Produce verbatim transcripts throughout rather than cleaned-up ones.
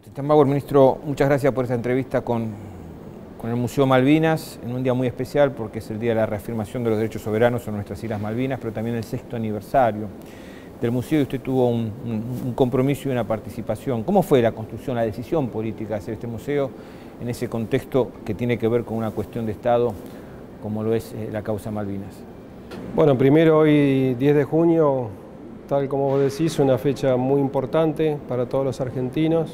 Bauer, ministro, muchas gracias por esta entrevista con, con el Museo Malvinas, en un día muy especial porque es el día de la reafirmación de los derechos soberanos en nuestras Islas Malvinas, pero también el sexto aniversario del museo, y usted tuvo un, un, un compromiso y una participación. ¿Cómo fue la construcción, la decisión política de hacer este museo en ese contexto que tiene que ver con una cuestión de Estado como lo es eh, la causa Malvinas? Bueno, primero hoy diez de junio, tal como vos decís, una fecha muy importante para todos los argentinos.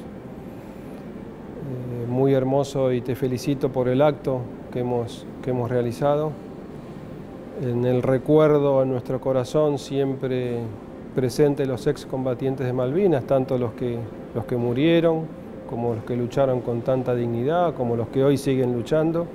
Eh, muy hermoso y te felicito por el acto que hemos, que hemos realizado. En el recuerdo, en nuestro corazón, siempre presentes los excombatientes de Malvinas, tanto los que, los que murieron, como los que lucharon con tanta dignidad, como los que hoy siguen luchando.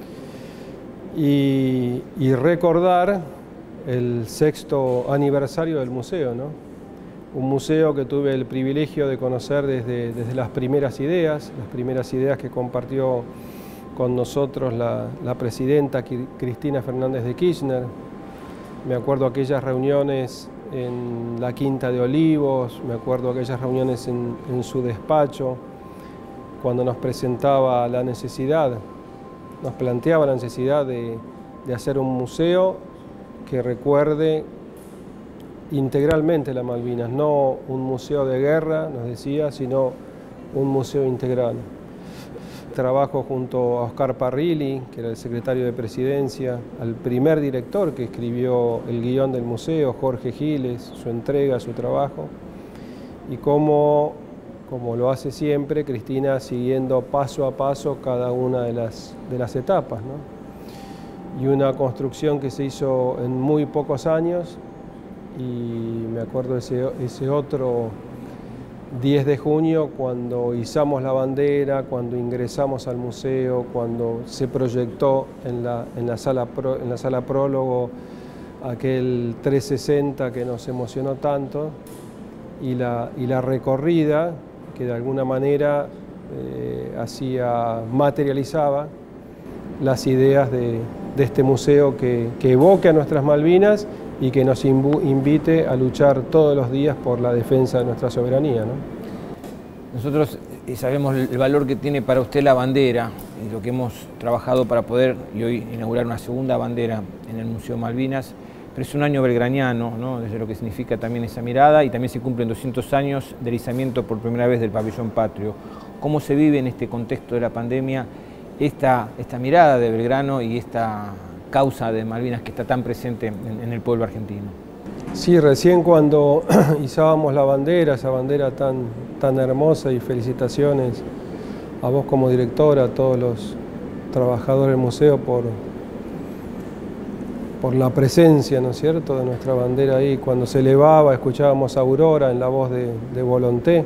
Y, y recordar el sexto aniversario del museo, ¿no? Un museo que tuve el privilegio de conocer desde, desde las primeras ideas, las primeras ideas que compartió con nosotros la, la presidenta Cristina Fernández de Kirchner. Me acuerdo aquellas reuniones en la Quinta de Olivos, me acuerdo aquellas reuniones en, en su despacho, cuando nos presentaba la necesidad, nos planteaba la necesidad de, de hacer un museo que recuerde integralmente las Malvinas, no un museo de guerra, nos decía, sino un museo integral. Trabajo junto a Oscar Parrilli, que era el secretario de Presidencia, al primer director que escribió el guión del museo, Jorge Giles, su entrega, su trabajo, y cómo, como lo hace siempre, Cristina siguiendo paso a paso cada una de las, de las etapas, ¿no? Y una construcción que se hizo en muy pocos años, y me acuerdo ese, ese otro diez de junio cuando izamos la bandera, cuando ingresamos al museo, cuando se proyectó en la, en la, sala, pro, en la sala prólogo aquel trescientos sesenta que nos emocionó tanto, y la, y la recorrida que de alguna manera eh, hacía, materializaba las ideas de, de este museo que, que evoque a nuestras Malvinas y que nos invite a luchar todos los días por la defensa de nuestra soberanía, ¿no? Nosotros sabemos el valor que tiene para usted la bandera y lo que hemos trabajado para poder y hoy inaugurar una segunda bandera en el Museo Malvinas, pero es un año belgraniano, ¿no? Desde lo que significa también esa mirada, y también se cumplen doscientos años del izamiento por primera vez del pabellón patrio. ¿Cómo se vive en este contexto de la pandemia esta, esta mirada de Belgrano y esta causa de Malvinas que está tan presente en, en el pueblo argentino? Sí, recién cuando izábamos la bandera, esa bandera tan, tan hermosa, y felicitaciones a vos como directora, a todos los trabajadores del museo por, por la presencia, ¿no es cierto?, de nuestra bandera ahí. Cuando se elevaba, escuchábamos a Aurora en la voz de, de Volonté,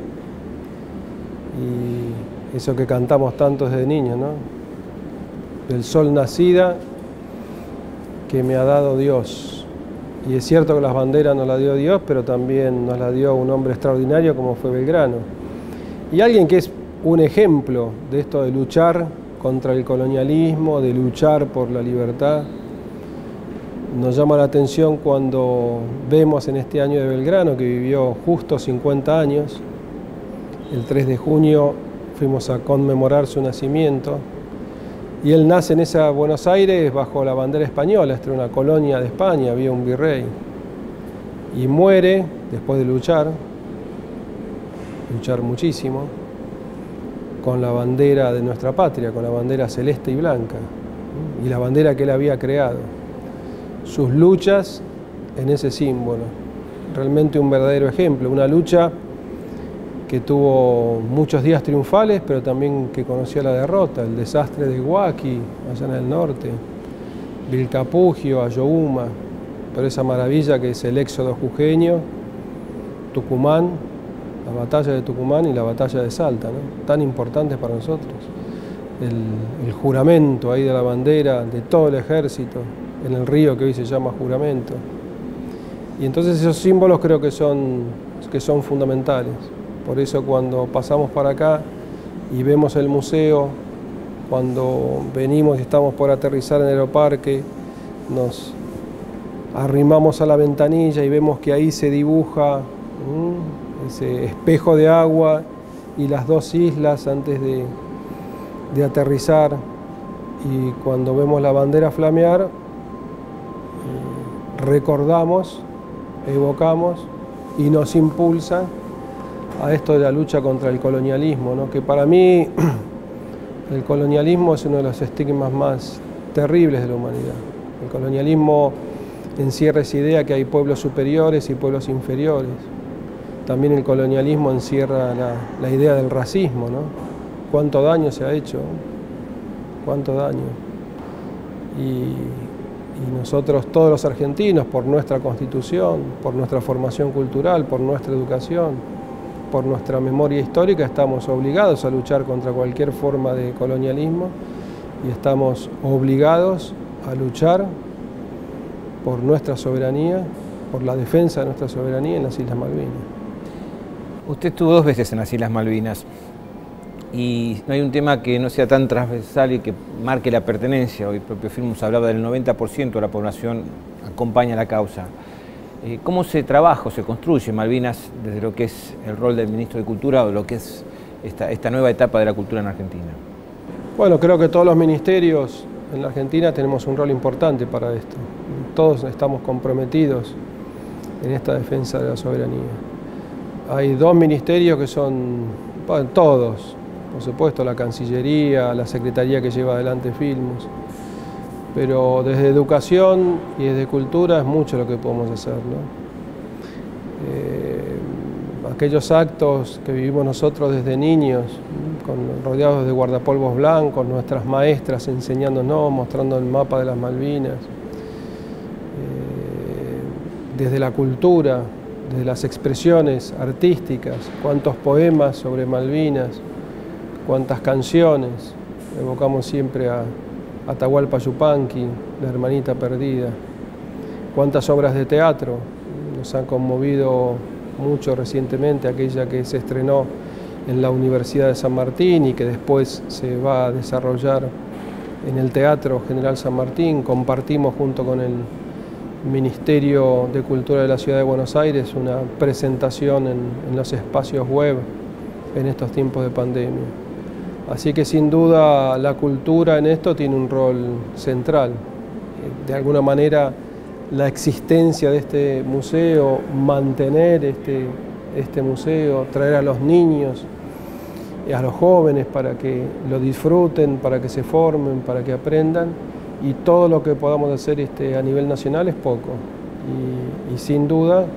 y eso que cantamos tanto desde niños, ¿no? Del sol nacida que me ha dado Dios. Y es cierto que las banderas nos las dio Dios, pero también nos las dio un hombre extraordinario como fue Belgrano. Y alguien que es un ejemplo de esto de luchar contra el colonialismo, de luchar por la libertad. Nos llama la atención cuando vemos en este año de Belgrano, que vivió justo cincuenta años, el tres de junio fuimos a conmemorar su nacimiento. Y él nace en esa Buenos Aires bajo la bandera española, esta era una colonia de España, había un virrey. Y muere después de luchar, luchar muchísimo, con la bandera de nuestra patria, con la bandera celeste y blanca, y la bandera que él había creado. Sus luchas en ese símbolo, realmente un verdadero ejemplo, una lucha que tuvo muchos días triunfales, pero también que conoció la derrota, el desastre de Huaki, allá en el norte, Vilcapugio, Ayohuma, pero esa maravilla que es el éxodo jujeño, Tucumán, la batalla de Tucumán y la batalla de Salta, ¿no?, tan importantes para nosotros. El, el juramento ahí de la bandera, de todo el ejército, en el río que hoy se llama Juramento. Y entonces esos símbolos creo que son, que son fundamentales. Por eso cuando pasamos para acá y vemos el museo, cuando venimos y estamos por aterrizar en el aeroparque, nos arrimamos a la ventanilla y vemos que ahí se dibuja ¿m? ese espejo de agua y las dos islas antes de, de aterrizar, y cuando vemos la bandera flamear, eh, recordamos, evocamos y nos impulsa a esto de la lucha contra el colonialismo, ¿no? Que para mí el colonialismo es uno de los estigmas más terribles de la humanidad. El colonialismo encierra esa idea que hay pueblos superiores y pueblos inferiores. También el colonialismo encierra la, la idea del racismo, ¿no? Cuánto daño se ha hecho, cuánto daño. Y, y nosotros, todos los argentinos, por nuestra constitución, por nuestra formación cultural, por nuestra educación, por nuestra memoria histórica, estamos obligados a luchar contra cualquier forma de colonialismo y estamos obligados a luchar por nuestra soberanía, por la defensa de nuestra soberanía en las Islas Malvinas. Usted estuvo dos veces en las Islas Malvinas y no hay un tema que no sea tan transversal y que marque la pertenencia. Hoy el propio Filmus hablaba del noventa por ciento de la población acompaña la causa. ¿Cómo se trabaja o se construye Malvinas desde lo que es el rol del Ministro de Cultura o lo que es esta, esta nueva etapa de la cultura en Argentina? Bueno, creo que todos los ministerios en la Argentina tenemos un rol importante para esto. Todos estamos comprometidos en esta defensa de la soberanía. Hay dos ministerios que son, bueno, todos, por supuesto la Cancillería, la Secretaría que lleva adelante Filmus, pero desde educación y desde cultura es mucho lo que podemos hacer, ¿no? Eh, aquellos actos que vivimos nosotros desde niños, con, rodeados de guardapolvos blancos, nuestras maestras enseñándonos, mostrando el mapa de las Malvinas, eh, desde la cultura, desde las expresiones artísticas, cuántos poemas sobre Malvinas, cuántas canciones, evocamos siempre a Atahualpa Yupanqui, la hermanita perdida. Cuántas obras de teatro nos han conmovido mucho recientemente, aquella que se estrenó en la Universidad de San Martín y que después se va a desarrollar en el Teatro General San Martín. Compartimos junto con el Ministerio de Cultura de la Ciudad de Buenos Aires una presentación en, en los espacios web en estos tiempos de pandemia. Así que sin duda la cultura en esto tiene un rol central. De alguna manera la existencia de este museo, mantener este, este museo, traer a los niños y a los jóvenes para que lo disfruten, para que se formen, para que aprendan, y todo lo que podamos hacer este, a nivel nacional es poco. Y, y sin duda eh,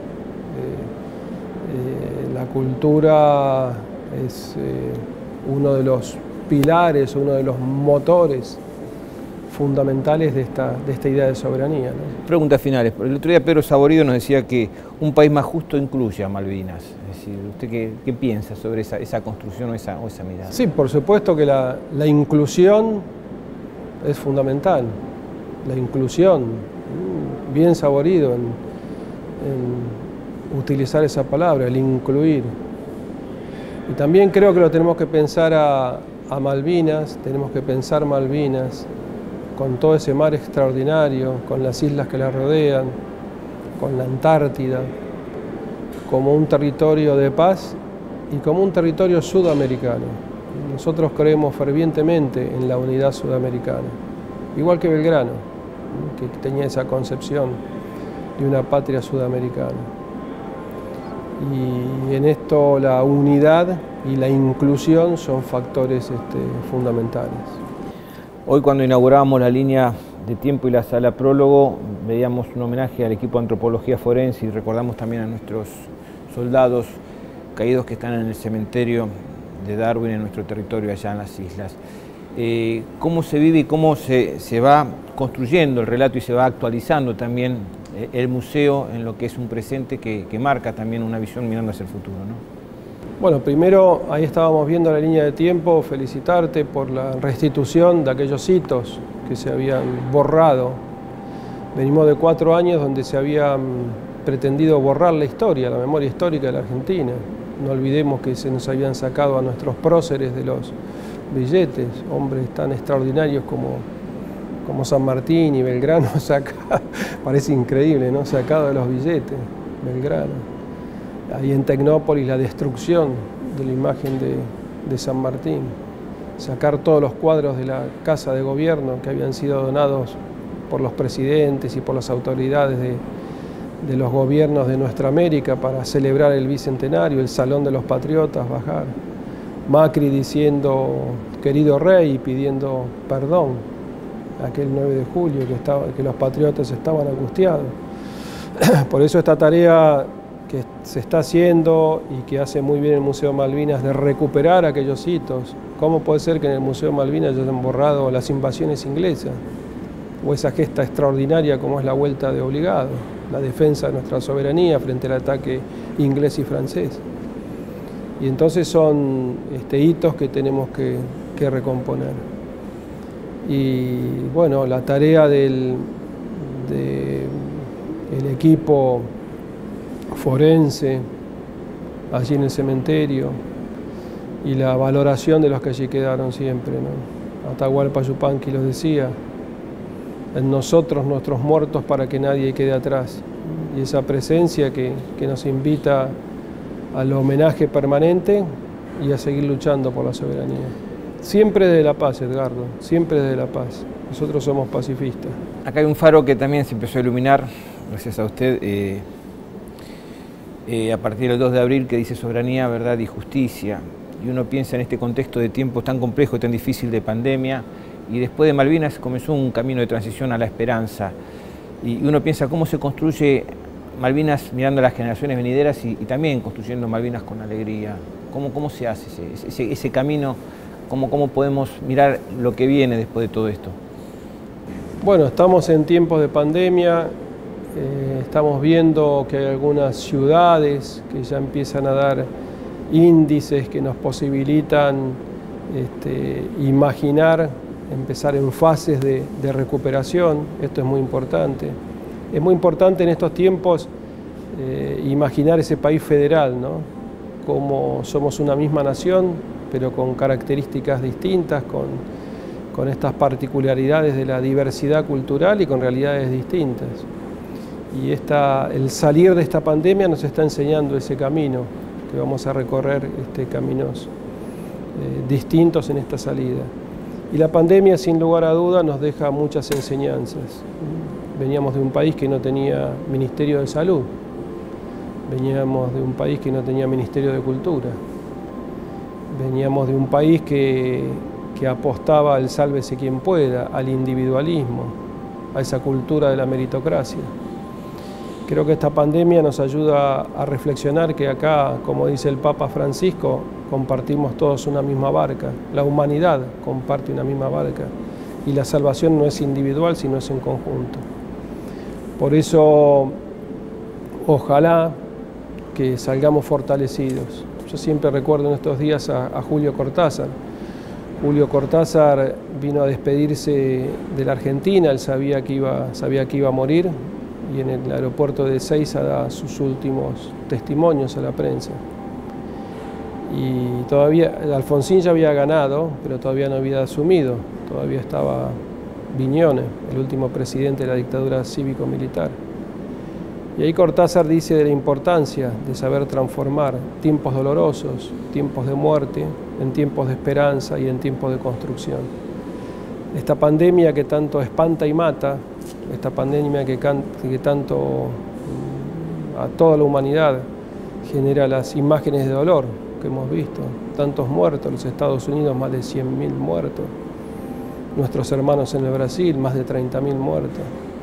eh, la cultura es eh, uno de los pilares, uno de los motores fundamentales de esta, de esta idea de soberanía, ¿no? Preguntas finales. El otro día Pedro Saborido nos decía que un país más justo incluye a Malvinas. Es decir, ¿usted qué, qué piensa sobre esa, esa construcción o esa, o esa mirada? Sí, por supuesto que la, la inclusión es fundamental. La inclusión, bien Saborido en, en utilizar esa palabra, el incluir. Y también creo que lo tenemos que pensar a, a Malvinas, tenemos que pensar Malvinas con todo ese mar extraordinario, con las islas que la rodean, con la Antártida, como un territorio de paz y como un territorio sudamericano. Nosotros creemos fervientemente en la unidad sudamericana, igual que Belgrano, que tenía esa concepción de una patria sudamericana. Y en esto la unidad y la inclusión son factores este, fundamentales. Hoy, cuando inaugurábamos la línea de tiempo y la sala prólogo, veíamos un homenaje al equipo de antropología forense y recordamos también a nuestros soldados caídos que están en el cementerio de Darwin, en nuestro territorio allá en las islas. Eh, ¿Cómo se vive y cómo se, se va construyendo el relato y se va actualizando también el museo en lo que es un presente que, que marca también una visión mirando hacia el futuro, ¿no? Bueno, primero ahí estábamos viendo la línea de tiempo, felicitarte por la restitución de aquellos hitos que se habían borrado. Venimos de cuatro años donde se había pretendido borrar la historia, la memoria histórica de la Argentina. No olvidemos que se nos habían sacado a nuestros próceres de los billetes, hombres tan extraordinarios como, como San Martín y Belgrano, saca, parece increíble, ¿no? Sacado de los billetes, Belgrano. Ahí en Tecnópolis la destrucción de la imagen de, de San Martín, sacar todos los cuadros de la Casa de Gobierno que habían sido donados por los presidentes y por las autoridades de, de los gobiernos de nuestra América para celebrar el bicentenario, el Salón de los Patriotas, bajar. Macri diciendo querido rey y pidiendo perdón aquel nueve de julio que, estaba, que los patriotas estaban angustiados. Por eso esta tarea que se está haciendo y que hace muy bien el Museo Malvinas de recuperar aquellos hitos. ¿Cómo puede ser que en el Museo Malvinas ya hayan borrado las invasiones inglesas? O esa gesta extraordinaria como es la vuelta de obligado, la defensa de nuestra soberanía frente al ataque inglés y francés. Y entonces son este, hitos que tenemos que, que recomponer. Y bueno, la tarea del de, el equipo forense allí en el cementerio y la valoración de los que allí quedaron siempre, ¿no? Atahualpa Yupanqui lo decía, en nosotros nuestros muertos para que nadie quede atrás. Y esa presencia que, que nos invita al homenaje permanente y a seguir luchando por la soberanía. Siempre desde la paz, Edgardo, siempre desde la paz. Nosotros somos pacifistas. Acá hay un faro que también se empezó a iluminar, gracias a usted, eh, eh, a partir del dos de abril, que dice soberanía, verdad y justicia. Y uno piensa en este contexto de tiempos tan complejo y tan difícil de pandemia, y después de Malvinas comenzó un camino de transición a la esperanza. Y uno piensa cómo se construye Malvinas mirando a las generaciones venideras y, y también construyendo Malvinas con alegría. ¿Cómo, cómo se hace ese, ese, ese camino? ¿Cómo, ¿Cómo podemos mirar lo que viene después de todo esto? Bueno, estamos en tiempos de pandemia, eh, estamos viendo que hay algunas ciudades que ya empiezan a dar índices que nos posibilitan este, imaginar, empezar en fases de, de recuperación. Esto es muy importante. Es muy importante en estos tiempos eh, imaginar ese país federal, ¿no? Como somos una misma nación, pero con características distintas, con, con estas particularidades de la diversidad cultural y con realidades distintas. Y esta, el salir de esta pandemia nos está enseñando ese camino, que vamos a recorrer este, caminos eh, distintos en esta salida. Y la pandemia, sin lugar a duda, nos deja muchas enseñanzas. Veníamos de un país que no tenía Ministerio de Salud, veníamos de un país que no tenía Ministerio de Cultura, veníamos de un país que, que apostaba al sálvese quien pueda, al individualismo, a esa cultura de la meritocracia. Creo que esta pandemia nos ayuda a reflexionar que acá, como dice el Papa Francisco, compartimos todos una misma barca, la humanidad comparte una misma barca y la salvación no es individual sino es en conjunto. Por eso, ojalá que salgamos fortalecidos. Yo siempre recuerdo en estos días a, a Julio Cortázar. Julio Cortázar vino a despedirse de la Argentina, él sabía que iba, sabía que iba a morir y en el aeropuerto de Ezeiza da sus últimos testimonios a la prensa. Y todavía, Alfonsín ya había ganado, pero todavía no había asumido, todavía estaba Viñones, el último presidente de la dictadura cívico-militar. Y ahí Cortázar dice de la importancia de saber transformar tiempos dolorosos, tiempos de muerte, en tiempos de esperanza y en tiempos de construcción. Esta pandemia que tanto espanta y mata, esta pandemia que, que tanto a toda la humanidad genera las imágenes de dolor que hemos visto, tantos muertos, los Estados Unidos más de cien mil muertos, nuestros hermanos en el Brasil más de treinta mil muertos.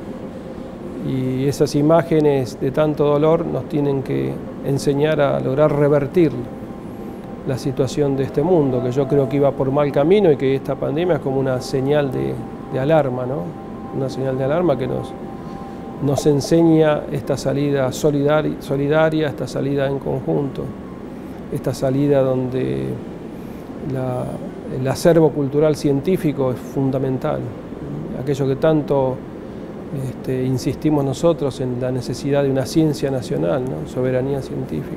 Y esas imágenes de tanto dolor nos tienen que enseñar a lograr revertir la situación de este mundo, que yo creo que iba por mal camino y que esta pandemia es como una señal de, de alarma, ¿no? Una señal de alarma que nos, nos enseña esta salida solidaria, solidaria, esta salida en conjunto, esta salida donde la, el acervo cultural científico es fundamental, aquello que tanto este, insistimos nosotros en la necesidad de una ciencia nacional, ¿no? Soberanía científica.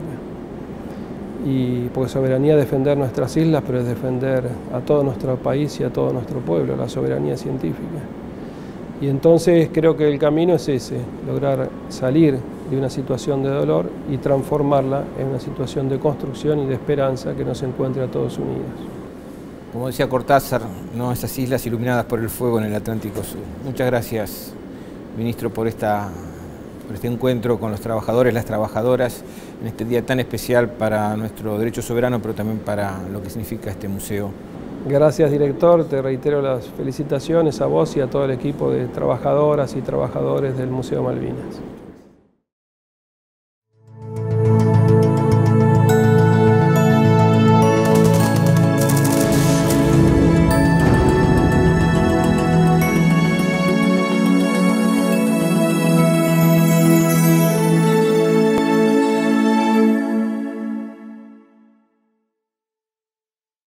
Y porque soberanía es defender nuestras islas, pero es defender a todo nuestro país y a todo nuestro pueblo, la soberanía científica. Y entonces creo que el camino es ese, lograr salir de una situación de dolor y transformarla en una situación de construcción y de esperanza que nos encuentre a todos unidos. Como decía Cortázar, ¿no? Esas islas iluminadas por el fuego en el Atlántico Sur. Muchas gracias, ministro, por, esta, por este encuentro con los trabajadores, las trabajadoras, en este día tan especial para nuestro derecho soberano, pero también para lo que significa este museo. Gracias, director. Te reitero las felicitaciones a vos y a todo el equipo de trabajadoras y trabajadores del Museo Malvinas.